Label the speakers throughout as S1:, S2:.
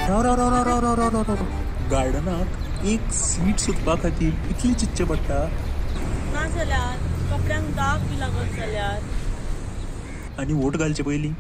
S1: गार्डनाक एक सीट सुटपा खातीर कितली चिंतचे पडटा
S2: ना जाल्यार कपड्यांक दाग बी लागत जाल्यार
S1: आनी वोट घालचे पयलीं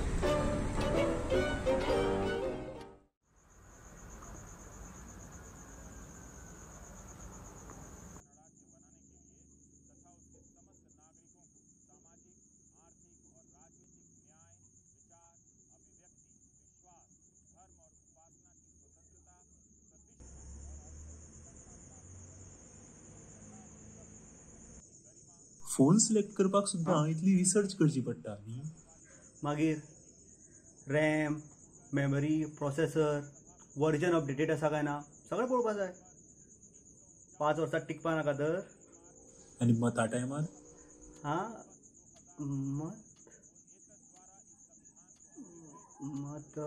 S1: फोन सिलेक्ट करपाक सुद्दां इतली रिसर्च करची पडटा न्ही.
S3: मागीर RAM, memory, processor, version updated आसा काय ना सगळें पळोवपा जाय. 5 वर्सां टिकपा नाका तर.
S1: आनी मता टायमार
S3: मत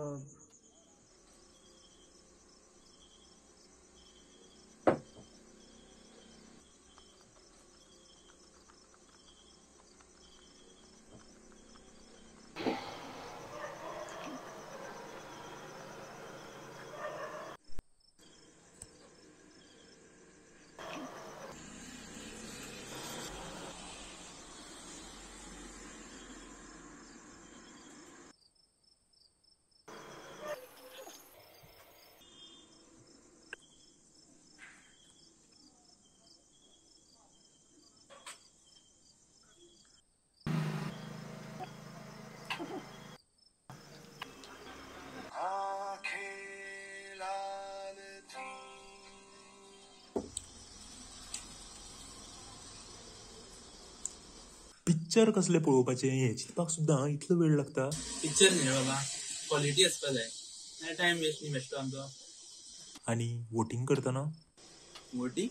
S1: पिक्चर कसले पळोवपाचे हे चिंतपाक सुद्दां इतलो वेळ लागता.
S4: पिक्चर न्ही बाबा, क्वॉलिटी आसपा जाय. टायम वेस्ट न्ही बेश्टो आमचो.
S1: आनी वोटींग करतना
S4: voting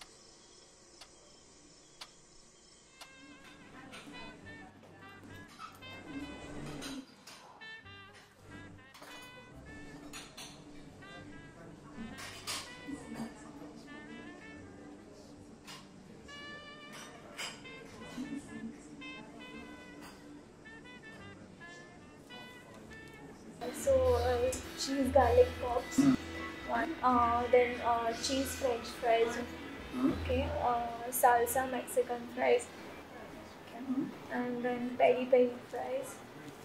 S5: So cheese garlic pops, one. Then cheese French fries. Okay. Salsa Mexican fries. Okay. And then peri peri fries.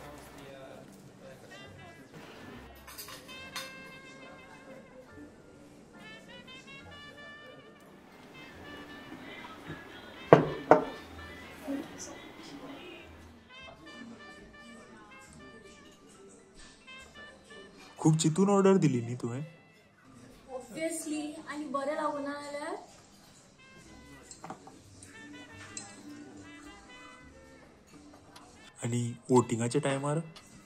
S1: खूब चिंतून ऑर्डर दिली न्ही तुवें.
S2: ऑब्वियसली आनी बरें लागूना जाल्यार
S1: आनी वोटिंगाच्या टायमार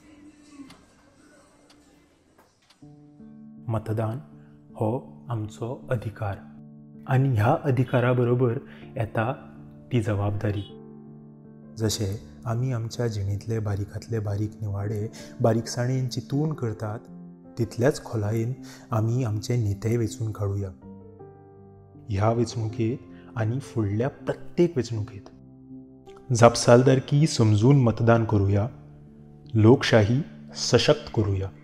S6: मतदान हो आमचो अधिकार आनी ह्या अधिकारा बरोबर येता ती जबाबदारी. जशें आमी आमच्या जिणेंतले बारीकांतले बारीक निवाडे बारीकसाणेन चिंतून करतात तितल्याच खोलायेन आमी आमचे नेते वेंचून काडुया. ह्या वेंचणुकेंत आनी फुडल्या प्रत्येक वेंचणुकेंत जापसालदारकी समजून मतदान करुया. लोकशाही सशक्त करुया.